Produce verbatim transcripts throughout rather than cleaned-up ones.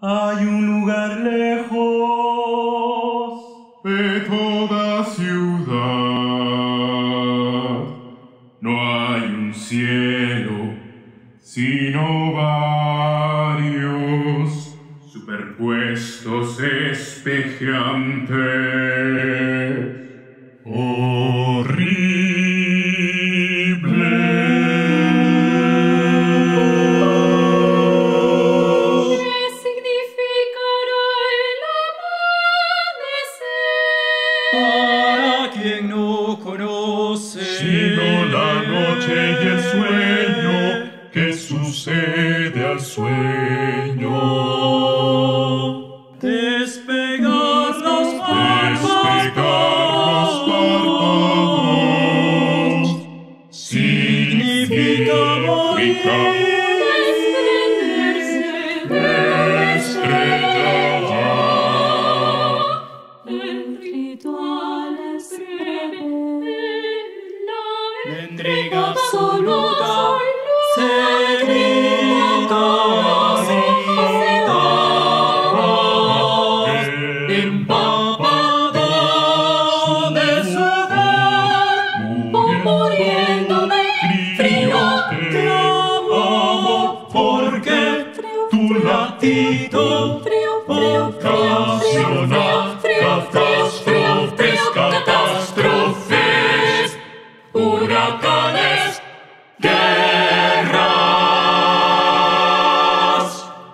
Hay un lugar lejos de toda ciudad. No hay un cielo, sino varios superpuestos espejantes. Horrible. Para quien no conoce, Sino la noche y el sueño que sucede al sueño. despegar los Despegar los párpados significa morir. La entrega absoluta se grita empapado de sudor, muriendo de frío, te amo porque tu latido ocasiona catástrofes, catástrofes, huracanes, guerras.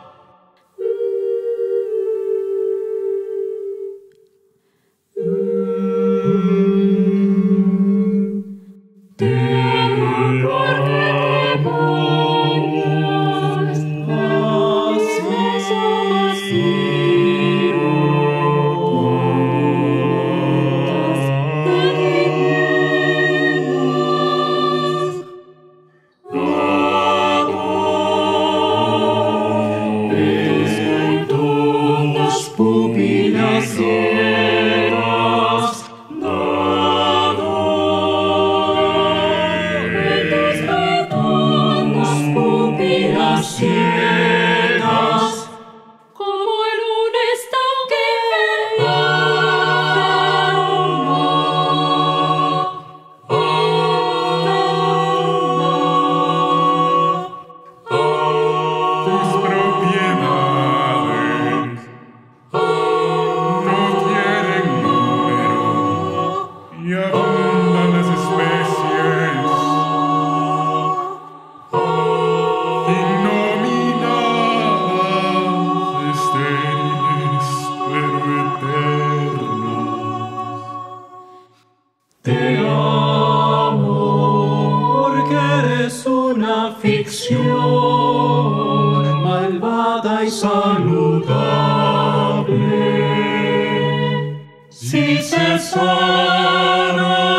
Te pupilas ciegas, tus pupilas ciegas, como en un estanque tus propiedades no tienen número y abundan las especies innominadas, estériles pero eternas. Te amo porque eres una ficción malvada y saludable. Si se sana